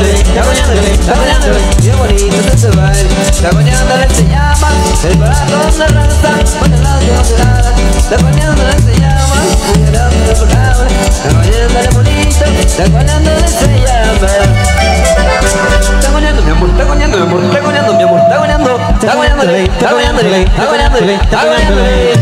taconeándole, bien bonito está ese baile. Taconeándole se llama el corazón de raza, con el lado de nada. Taconeándole se llama el corazón de raza, taconeándole bonito, taconeándole se llama. Taconeando mi amor, taconeando mi amor, taconeando mi amor, taconeando, taconeándole, taconeándole, taconeándole, taconeándole.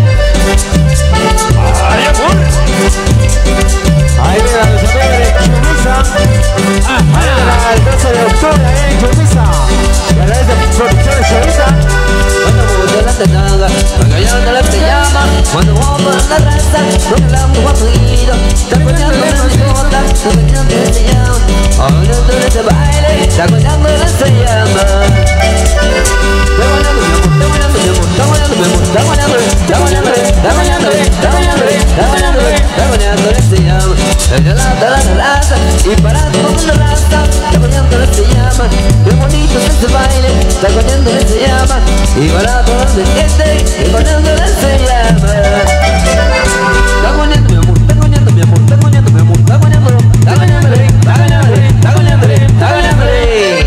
¡Ay, amor! Ahí viene la semana de Chumisa. El 12 de octubre ahí en Chumisa. Y a través de Producciones Chavita. Cuando vos de la tenada, callando se llama. Cuando vos por la raza, con el amor guapito. Está coñando en mi bota, está coñando se llama. Hablando de ese baile, está coñando se llama. Está coñando mi amor, está coñando mi amor, está coñando mi amor, está coñando, está coñando, está coñando, está coñando, está coñando, está coñando se llama. La raza, y para toda la raza, taconeándole se llama. Qué bonito es ese baile, taconeándole se llama. Y para toda la gente, taconeándole se llama. Taconeando mi amor, taconeando mi amor, taconeando mi amor, taconeándole, taconeándole, taconeándole, taconeándole, taconeándole.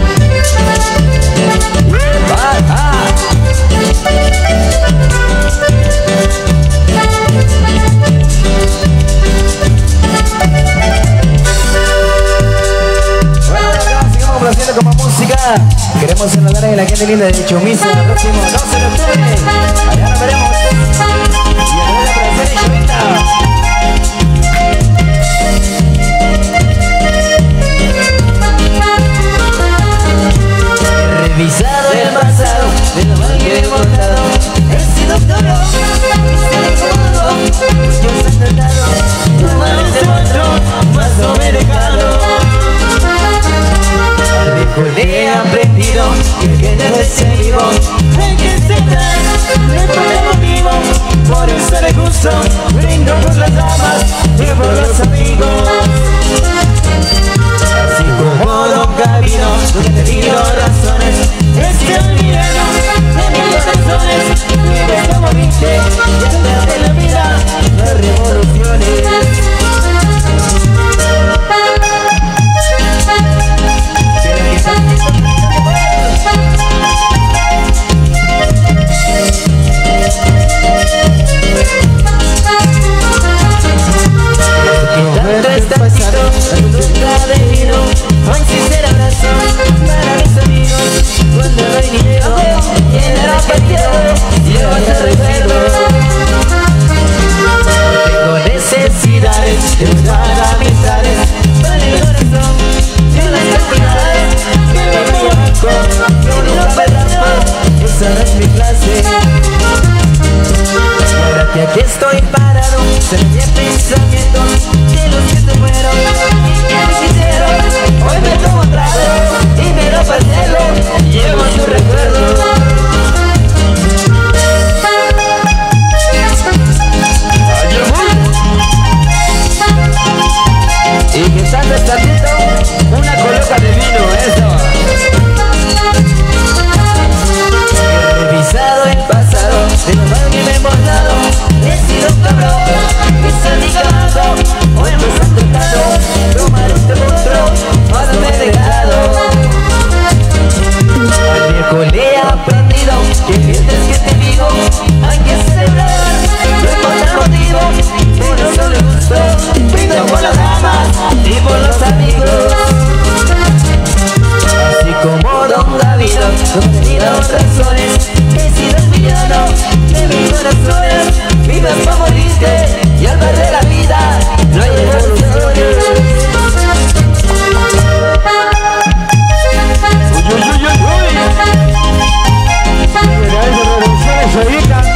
Con más música, queremos saludar a la gente linda de Chumisa. El próximo 12 de octubre, allá nos veremos. Y a la presentación de Chavita. He revisado el pasado de lo mal que hemos dado. He sido toro, he sido cómodo. Yo he tratado, tú manos de otro, más no me he dejado. Le he aprendido que debe ser vivo, hay que aceptar, no hay motivo. Por eso le gusto, brindo por las damas y por los amigos. Así como Don Gavino, no he tenido razones, es que olvidaron de mis corazones. Vives como viste, ya de la vida, las revoluciones. Tanto está pasado, nunca de vino. Un sincero abrazo para mis amigos. Cuando no hay dinero, llena el partido, llevo ese recuerdo. Tengo necesidades de buscar amistades para el corazón. Yo las cantidades que me conozco, yo no perrasco, esa no es mi clase. Y ahora que aquí estoy parado, se me pensamientos de los que se fueron y que me quisieron. Hoy me tomo trago y me lo parcelo, llevo su recuerdo. Y que está despacito, una coloca de vino, eso. He revisado el pasado, de lo mal que me hemos dado. He sido un cabrón, he salido, hoy me han tratado, tomar este monstruo, ahora me he dejado. Al viejo le he aprendido que sientes que te digo, hay que celebrar, no importa el motivo, por eso le gustó, brindo por las damas y por los amigos. Así como Don Gavino, no he tenido razones, he sido el villano de mis corazones. Vives para morirte y al ver de la vida no hay evoluciones. Uy, uy, uy, uy, uy. Mira, esas revoluciones se evitan.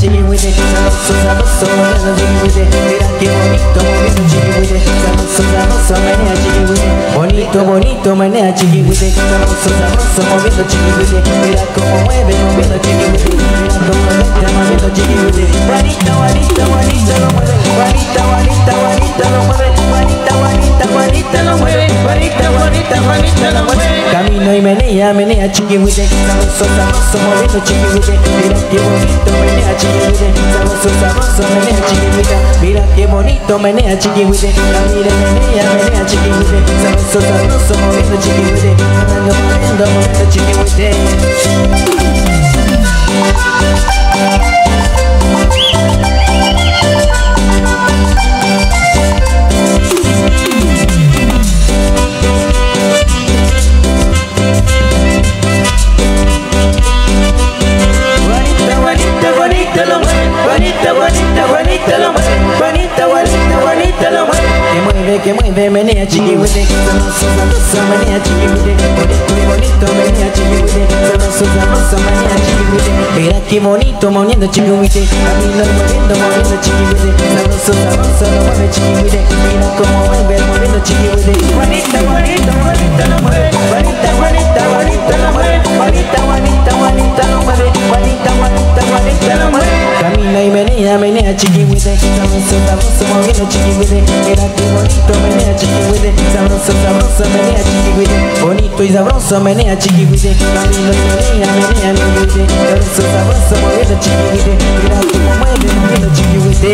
chiquihuite, sabroso, sabroso, moviendo chiquihuite. Mira qué bonito, moviendo chiquihuite, sabroso, sabroso, menea chiquihuite. Bonito, bonito, menea chiquihuite, sabroso, sabroso, moviendo chiquihuite. Mira cómo mueve, moviendo chiquihuite. Mira cómo mueve, moviendo chiquihuite. Juanita, Juanita, Juanita lo mueve. Juanita, Juanita, Juanita lo mueve. Juanita, Juanita, Juanita lo mueve. Juanita, Juanita, Juanita lo mueve. Camino y menea, menea chiquihuite, sabroso, sabroso, moviendo chiquihuite. Mira qué bonito, menea chiquihuite, sabroso, sabroso, menea chiquihuite. Mira qué bonito, menea chiquihuite. Camino y menea, menea chiquihuite, sabroso, sabroso, moviendo chiquihuite. Moviendo chiquihuite. Que mueve, menea chiquihuite, sabroso, sabroso, menea chiquihuite. Bonito y bonito, menea chiquihuite, sabroso, sabroso, menea chiquihuite. Mira qué bonito, moviendo chiquihuite. Camino y moviendo chiquihuite, sabroso, sabroso, lo mueve chiquihuite. Mira cómo mueve, moviendo chiquihuite. Juanita, Juanita, Juanita lo mueve. Juanita, Juanita, Juanita lo mueve. Juanita, Juanita, Juanita lo mueve. Juanita, Juanita, Juanita lo mueve. Camina y menea chiquihuite, sabroso, sabroso, moviendo chiquihuite. Mira qué bonito, menea chiquihuite, sabroso, sabroso, menea chiquihuite. Bonito y sabroso, menea chiquihuite. Camino y menea chiquihuite, sabroso, sabroso, moviendo chiquihuite. Mira cómo mueve, moviendo chiquihuite.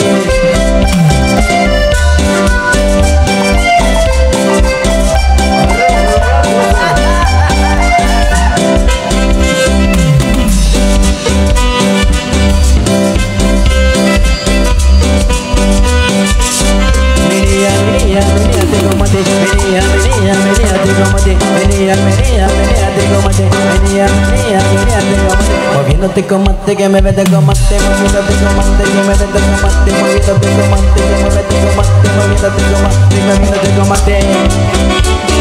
Moviéndote con mate, que me vete con mate, moviéndote con mate, que me vete con mate, moviéndote con mate, que me vete con mate, moviéndote con mate, moviéndote con mate.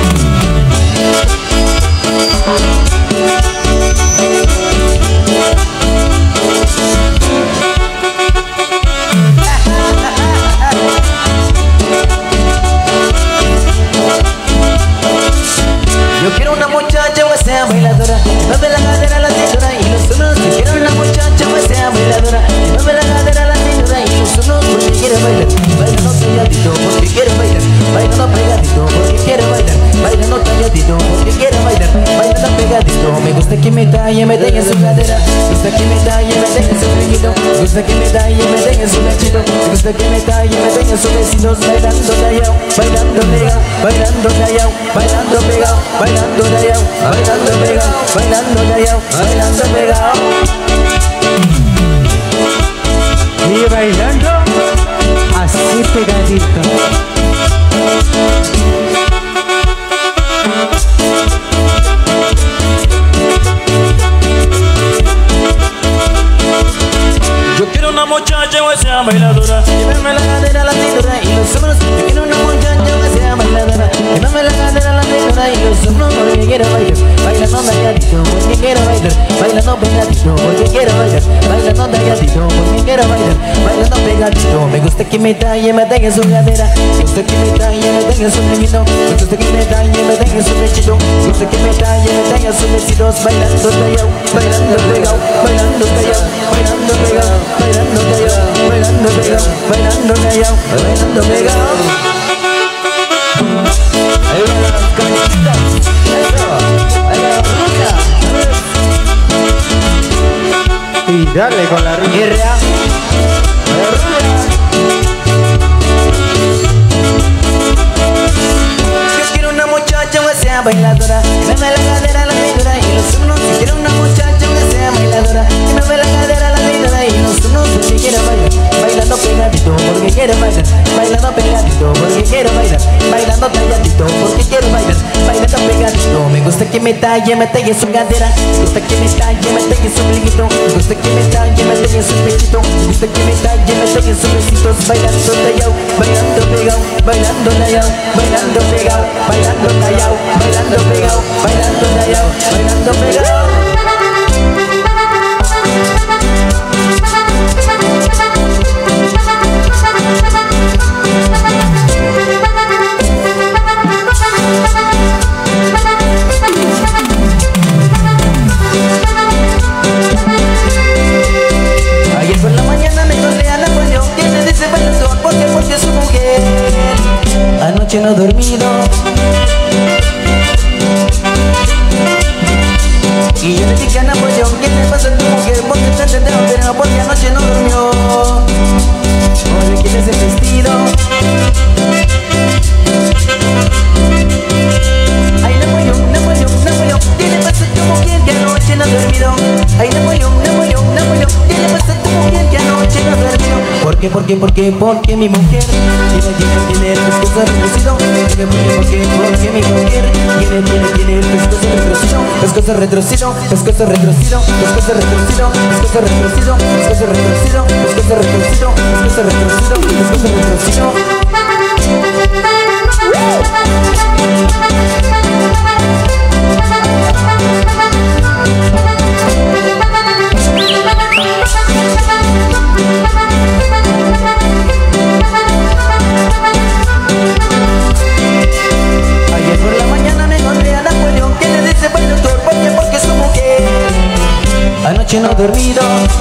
Yo quiero una muchacha que sea bailadora, que mueve la cadera, la cintura y los hombros. Yo quiero una muchacha que sea bailadora, que mueve la cadera, la cintura y los hombros. Porque quiere bailar, bailando pegadito, porque quiere bailar, bailando pegadito, porque quiere bailar, bailando calladito, porque quiere bailar, bailando pegadito. Me gusta que me talle, me tenga su cadera, me gusta que me talle, me tenga su brinquito, me gusta que me talle, me tenga su lechito, me gusta que me talle, me tenga sus besitos. Bailando callao, bailando pegado, bailando callao, bailando pegado, bailando callao, bailando pegado, bailando callao, bailando pegado. Y bailando así pegadito. Yo quiero una muchacha que sea bailadora, que mueve la cadera, la cintura y los hombros. Yo quiero una muchacha que sea bailadora, que mueve la cadera, la cintura y los hombros. Porque quiero bailar, bailando calladito, porque quiero bailar, bailando pegadito, porque quiero bailar, bailando calladito, porque quiero bailar, bailando pegadito. Me gusta que me talle, me tenga su cadera, me gusta que me talle, me tenga su brinquito, me gusta que me talle, me tenga su pechito, me gusta que me talle, me tenga sus besitos. Bailando callao, bailando pegado, bailando callao, bailando pegado, bailando callao, bailando pegado, bailando callao, bailando pegado. Ahí van las cabecitas. Eso. Ahí va la rubia. Y dale con la rubia. La rubia. Yo quiero una muchacha que sea bailadora, que me ve la cadera, la cintura y los hombros. Yo quiero una muchacha que sea bailadora, que me ve la cadera, la cintura y los hombros. Porque quiero bailar, bailando pegadito, porque quiero bailar, bailando pegadito, porque quiero bailar, bailando calladito, porque quiero bailar, bailando pegadito. Me gusta que me talle, me talle su cadera, me gusta que me talle, me talle su brinquito, me gusta que me talle, me talle su pechito, me gusta que me talle, me talle sus besitos. Bailando callao, bailando pegado, bailando callao, bailando pegado, bailando callao, bailando pegado, bailando callao, bailando pegado. no dormido. Y yo le dije a Napoleón, ¿qué le pasa a tu mujer? ¿Por qué te pero porque anoche no durmió? ¿O le quites el vestido? Ay, Napoleón, ¿qué le pasa a tu mujer que anoche no dormido? Ay, Napoleón, ¿qué le pasa a tu mujer que anoche no dormido? ¿Por qué? Porque mi mujer tiene el pescozo retorcido. Porque mi mujer tiene el pescozo retorcido. Pescozo retorcido. Ayer por la mañana me encontré a Napoleón que le dice buen doctor, porque su mujer anoche no ha dormido.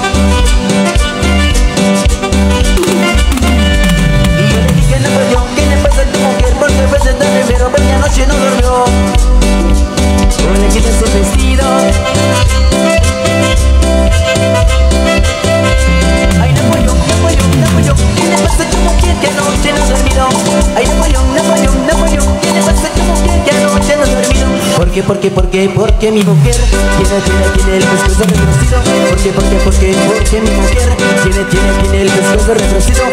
Y yo le dije a Napoleón, ¿qué le pasa a tu mujer? Porque a veces está enfermo, porque anoche no durmió. O le quitas el vestido. Ay, Napoleón, ¿qué le pasa a tu mujer que anoche no ha dormido? Ay, Napoleón, ¿qué le pasa a tu mujer que anoche no ha dormido? Porque mi mujer tiene el pescozo retorcido. Porque mi mujer tiene el pescozo retorcido.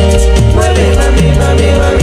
Mueve, mami, mami, mami.